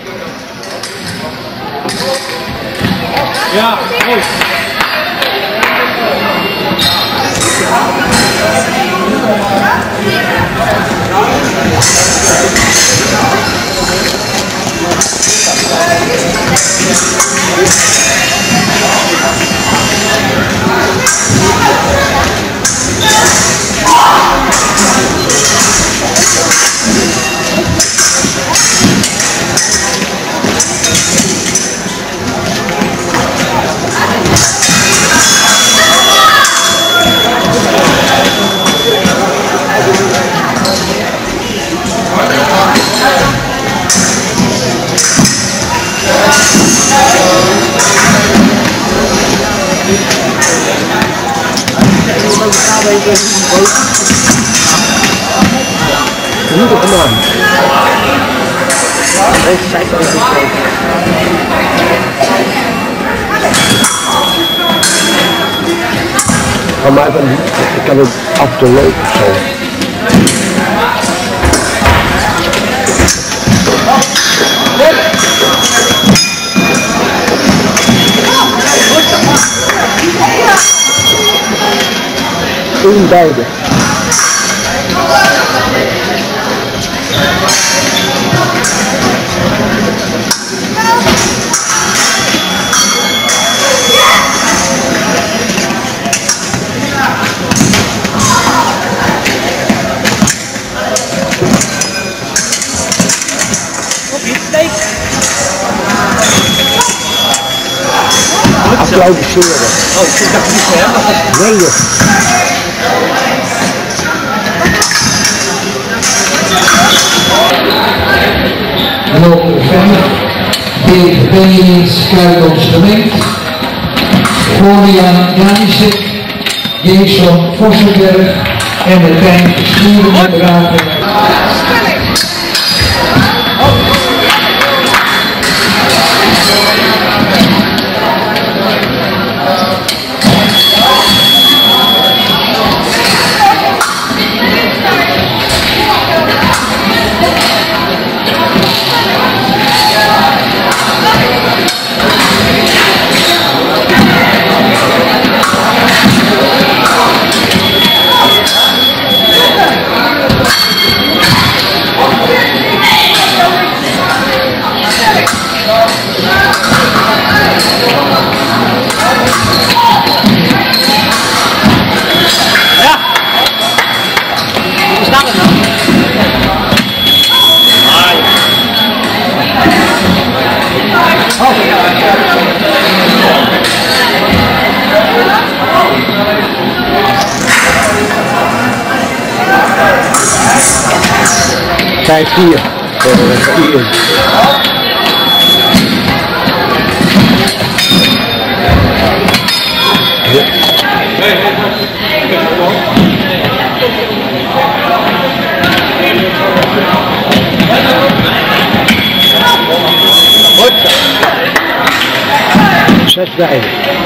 Ja, goed. Niet op de naam. Deze zijn ook niet van mij van ik kan het af te lopen of zo. Eén beide. Applaudisseren. Oh, ik dacht niet hè? Nee. Loop 5, Benjamin Schuilons gemengd, Florian Janisek, Jason Vossenberg en Martijn Schierendrager. Vijf, vier. Zes bij.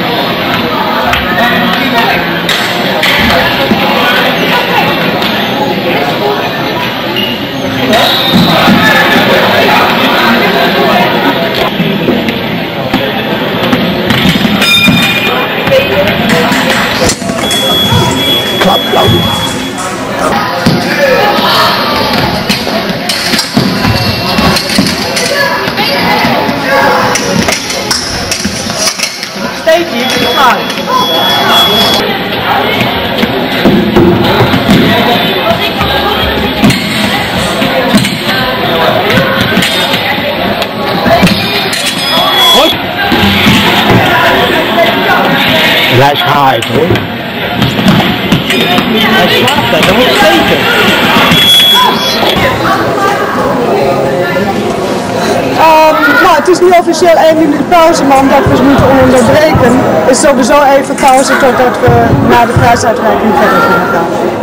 Klap, klap. Steekje, je kunt slaan. Hij is gehaaid hoor. Hij slaapt daar, dan moet je steken. Nou, het is nu officieel 1 minuut pauze, maar omdat we moeten onderbreken, is sowieso even pauze totdat we naar de prijsuitreiking verder kunnen gaan.